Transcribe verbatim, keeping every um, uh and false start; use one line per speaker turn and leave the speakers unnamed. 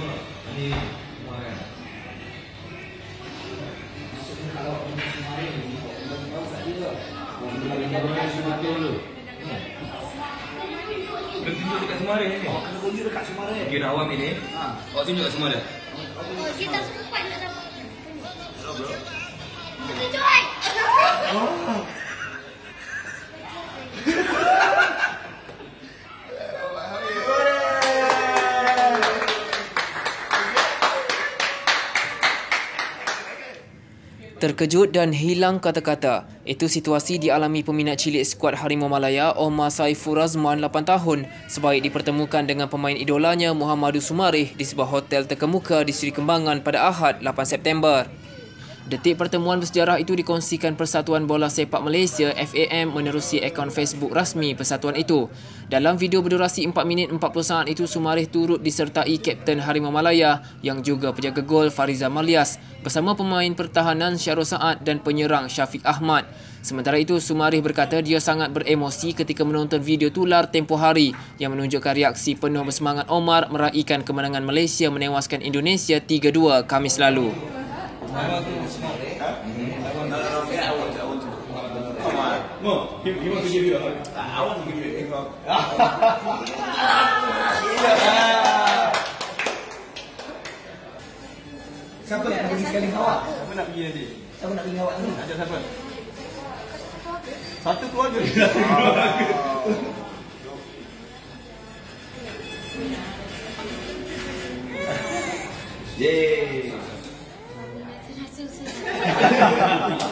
Ini kemarin. Kalau kemarin ini, kalau tak dia, orang sudah dulu. Kena tunjuk dekat Semarang ni. Oh, kena tunjuk dekat Semarang. Okey, dah awam ini. Ha. Awak tunjuk kat Semarang.
Oh, kita sempat nak dapat.
Hello, bro.
Tunjuk ai.
Oh.
Terkejut dan hilang kata-kata. Itu situasi dialami peminat cilik skuad Harimau Malaya Omar Saiful Razman lapan tahun sebaik dipertemukan dengan pemain idolanya Muhammadu Sumarih di sebuah hotel terkemuka di Seri Kembangan pada Ahad lapan September. Detik pertemuan bersejarah itu dikongsikan Persatuan Bola Sepak Malaysia F A M menerusi akaun Facebook rasmi persatuan itu. Dalam video berdurasi empat minit empat puluh saat itu, Sumarih turut disertai Kapten Harimau Malaya yang juga penjaga gol Farizal Malias bersama pemain pertahanan Syarul Saad dan penyerang Syafiq Ahmad. Sementara itu, Sumarih berkata dia sangat beremosi ketika menonton video tular tempoh hari yang menunjukkan reaksi penuh bersemangat Omar meraihkan kemenangan Malaysia menewaskan Indonesia tiga dua Khamis lalu.
Awak tu Semarang. No, he, he wants to give you a hug. I want to give you a big hug. Siapa nak pergi sekali awak? Siapa nak pergi nanti? Siapa nak pergi awak ni? Ajak siapa? Satu keluarga. Yeay.
Terasa susah.